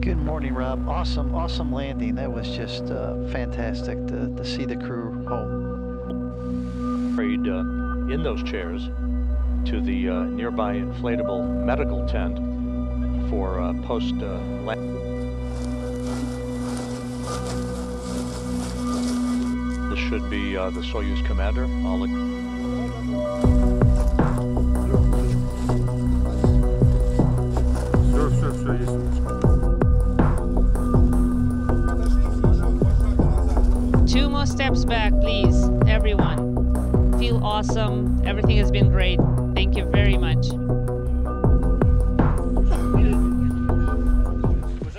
Good morning, Rob. Awesome landing. That was just fantastic to see the crew home. Carried in those chairs to the nearby inflatable medical tent for post-landing. This should be the Soyuz commander, Oleg. Two more steps back, please, everyone. Feel awesome. Everything has been great. Thank you very much.